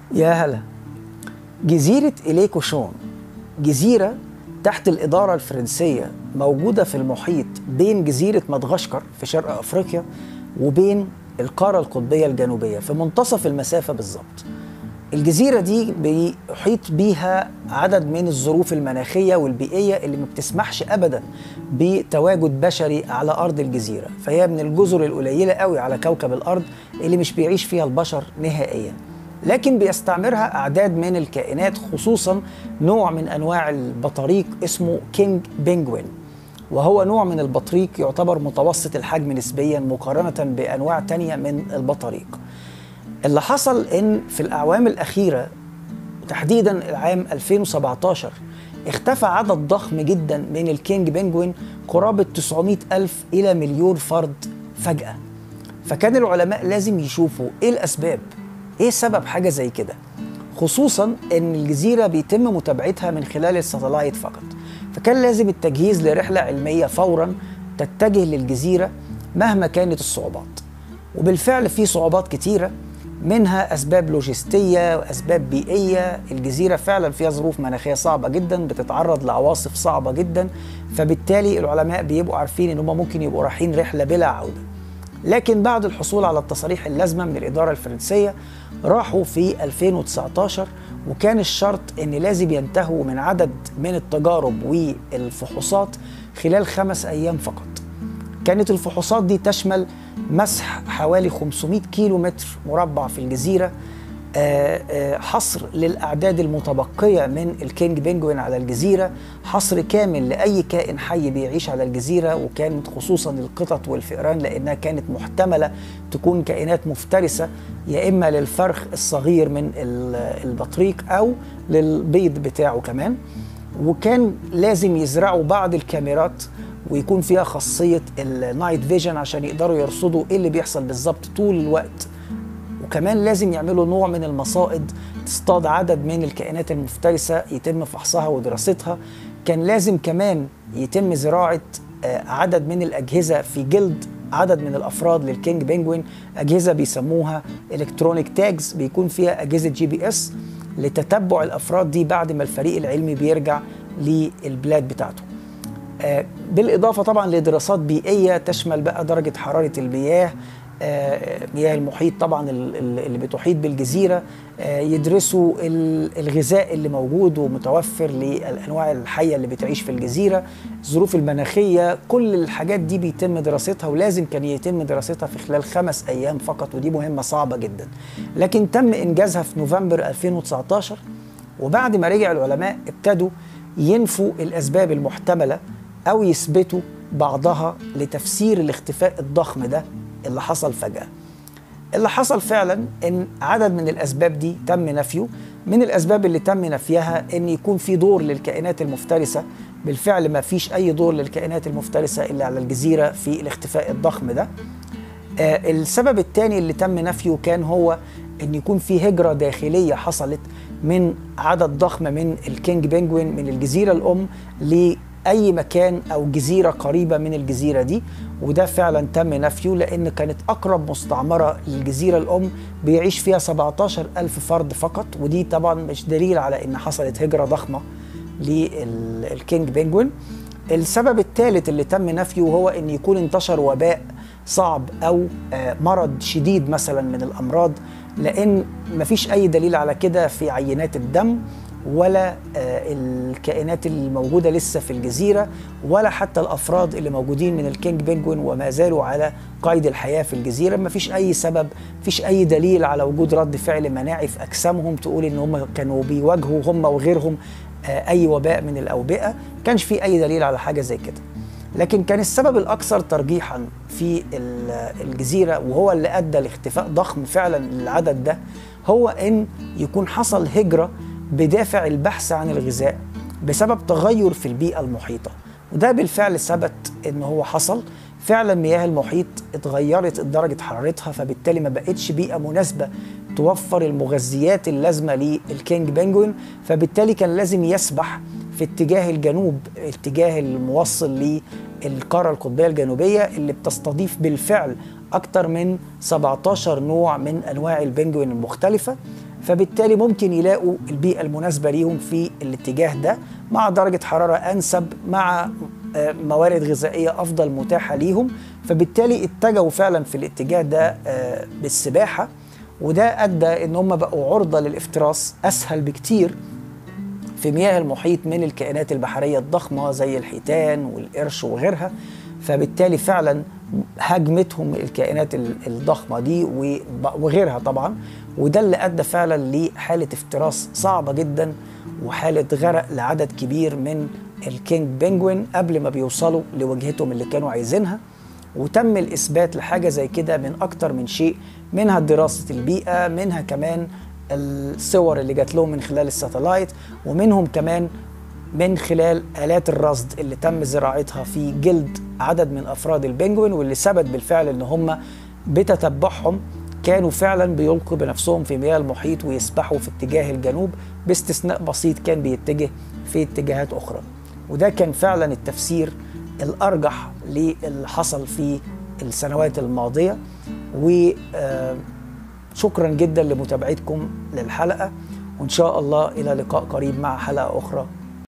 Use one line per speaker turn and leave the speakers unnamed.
يا هلا. جزيرة إليه كوشون جزيرة تحت الإدارة الفرنسية، موجودة في المحيط بين جزيرة مدغشقر في شرق أفريقيا وبين القارة القطبية الجنوبية في منتصف المسافة بالظبط. الجزيرة دي بيحيط بيها عدد من الظروف المناخية والبيئية اللي ما بتسمحش أبدا بتواجد بشري على أرض الجزيرة، فهي من الجزر القليلة قوي على كوكب الأرض اللي مش بيعيش فيها البشر نهائيا، لكن بيستعمرها أعداد من الكائنات، خصوصا نوع من أنواع البطاريق اسمه كينج بينجوين، وهو نوع من البطريق يعتبر متوسط الحجم نسبيا مقارنة بأنواع تانية من البطاريق. اللي حصل إن في الأعوام الأخيرة تحديدا العام 2017 اختفى عدد ضخم جدا من الكينج بينجوين، قرابة 900 ألف إلى مليون فرد فجأة. فكان العلماء لازم يشوفوا إيه الأسباب، إيه سبب حاجة زي كده، خصوصا إن الجزيرة بيتم متابعتها من خلال الساتلايت فقط. فكان لازم التجهيز لرحلة علمية فورا تتجه للجزيرة مهما كانت الصعوبات. وبالفعل في صعوبات كتيرة، منها أسباب لوجستية وأسباب بيئية. الجزيرة فعلا فيها ظروف مناخية صعبة جدا، بتتعرض لعواصف صعبة جدا، فبالتالي العلماء بيبقوا عارفين إن هم ممكن يبقوا رايحين رحلة بلا عودة. لكن بعد الحصول على التصاريح اللازمة من الإدارة الفرنسية راحوا في 2019، وكان الشرط إن لازم ينتهوا من عدد من التجارب والفحوصات خلال 5 أيام فقط. كانت الفحوصات دي تشمل مسح حوالي 500 كيلو متر مربع في الجزيرة، حصر للأعداد المتبقية من الكينج بينجوين على الجزيرة، حصر كامل لأي كائن حي بيعيش على الجزيرة، وكانت خصوصا القطط والفئران لأنها كانت محتملة تكون كائنات مفترسة، يا إما للفرخ الصغير من البطريق أو للبيض بتاعه كمان. وكان لازم يزرعوا بعض الكاميرات ويكون فيها خاصية النايت فيجن عشان يقدروا يرصدوا إيه اللي بيحصل بالظبط طول الوقت. وكمان لازم يعملوا نوع من المصائد تصطاد عدد من الكائنات المفترسة يتم فحصها ودراستها. كان لازم كمان يتم زراعة عدد من الأجهزة في جلد عدد من الأفراد للكينج بينجوين، أجهزة بيسموها إلكترونيك تاجز، بيكون فيها أجهزة GPS لتتبع الأفراد دي بعد ما الفريق العلمي بيرجع للبلاد بتاعته. بالإضافة طبعا لدراسات بيئية تشمل بقى درجة حرارة المياه، مياه المحيط طبعا اللي بتحيط بالجزيرة، يدرسوا الغذاء اللي موجود ومتوفر للأنواع الحية اللي بتعيش في الجزيرة، الظروف المناخية، كل الحاجات دي بيتم دراستها، ولازم كان يتم دراستها في خلال 5 أيام فقط، ودي مهمة صعبة جدا. لكن تم إنجازها في نوفمبر 2019، وبعد ما رجع العلماء ابتدوا ينفوا الأسباب المحتملة أو يثبتوا بعضها لتفسير الاختفاء الضخم ده اللي حصل فجأة. اللي حصل فعلا ان عدد من الاسباب دي تم نفيه. من الاسباب اللي تم نفيها ان يكون في دور للكائنات المفترسة، بالفعل ما فيش اي دور للكائنات المفترسة الا على الجزيرة في الاختفاء الضخم ده. السبب الثاني اللي تم نفيه كان هو ان يكون في هجرة داخلية حصلت من عدد ضخم من الكينج بينجوين من الجزيرة الام لأي مكان أو جزيرة قريبة من الجزيرة دي، وده فعلا تم نفيه لأن كانت أقرب مستعمرة للجزيرة الأم بيعيش فيها 17 ألف فرد فقط، ودي طبعا مش دليل على أن حصلت هجرة ضخمة للكينج بينجوين. السبب الثالث اللي تم نفيه هو أن يكون انتشر وباء صعب أو مرض شديد مثلا من الأمراض، لأن مفيش أي دليل على كده في عينات الدم ولا الكائنات الموجودة لسه في الجزيرة ولا حتى الأفراد اللي موجودين من الكينج بينجوين وما زالوا على قيد الحياة في الجزيرة. ما فيش أي سبب، فيش أي دليل على وجود رد فعل مناعي في أجسامهم تقول إن هم كانوا بيواجهوا هم وغيرهم أي وباء من الأوبئة. كانش في أي دليل على حاجة زي كده. لكن كان السبب الأكثر ترجيحا في الجزيرة وهو اللي أدى لاختفاء ضخم فعلا للعدد ده، هو إن يكون حصل هجرة بدافع البحث عن الغذاء بسبب تغير في البيئة المحيطة. وده بالفعل ثبت إن هو حصل فعلا. مياه المحيط اتغيرت درجة حرارتها، فبالتالي ما بقتش بيئة مناسبة توفر المغذيات اللازمة للكينج بينجوين، فبالتالي كان لازم يسبح في اتجاه الجنوب، اتجاه الموصل للقارة القطبية الجنوبية اللي بتستضيف بالفعل أكثر من 17 نوع من أنواع البنجوين المختلفة. فبالتالي ممكن يلاقوا البيئة المناسبة ليهم في الاتجاه ده، مع درجة حرارة أنسب، مع موارد غذائية أفضل متاحة ليهم. فبالتالي اتجهوا فعلا في الاتجاه ده بالسباحة، وده أدى إن هم بقوا عرضة للافتراس أسهل بكتير في مياه المحيط من الكائنات البحرية الضخمة زي الحيتان والقرش وغيرها. فبالتالي فعلا هاجمتهم الكائنات الضخمة دي وغيرها طبعا، وده اللي أدى فعلا لحالة افتراس صعبة جدا وحالة غرق لعدد كبير من الكينج بينجوين قبل ما بيوصلوا لوجهتهم اللي كانوا عايزينها. وتم الإثبات لحاجة زي كده من أكتر من شيء، منها دراسة البيئة، منها كمان الصور اللي جات لهم من خلال الساتلايت، ومنهم كمان من خلال آلات الرصد اللي تم زراعتها في جلد عدد من أفراد البنجوين، واللي ثبت بالفعل إن هم بتتبعهم كانوا فعلا بيلقوا بنفسهم في مياه المحيط ويسبحوا في اتجاه الجنوب، باستثناء بسيط كان بيتجه في اتجاهات أخرى. وده كان فعلا التفسير الأرجح للي حصل في السنوات الماضية. وشكرا جدا لمتابعتكم للحلقة، وإن شاء الله إلى لقاء قريب مع حلقة أخرى.